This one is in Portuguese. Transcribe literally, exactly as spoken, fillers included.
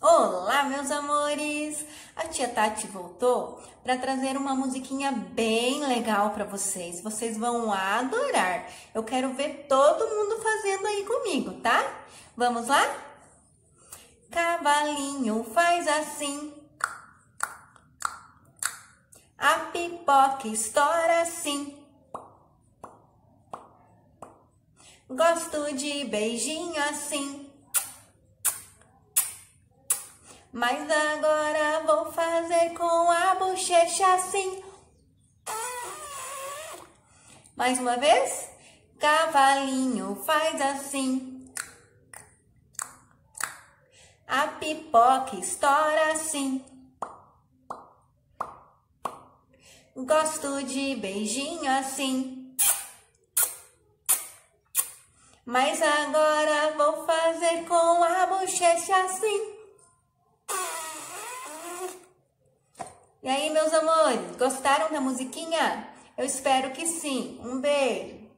Olá, meus amores! A tia Tati voltou para trazer uma musiquinha bem legal para vocês. Vocês vão adorar. Eu quero ver todo mundo fazendo aí comigo, tá? Vamos lá? Cavalinho faz assim, a pipoca estoura assim. Gosto de beijinho assim, mas agora vou fazer com a bochecha assim. Mais uma vez. Cavalinho faz assim, a pipoca estoura assim. Gosto de beijinho assim, mas agora vou fazer com a bochecha assim. E aí, meus amores, gostaram da musiquinha? Eu espero que sim. Um beijo!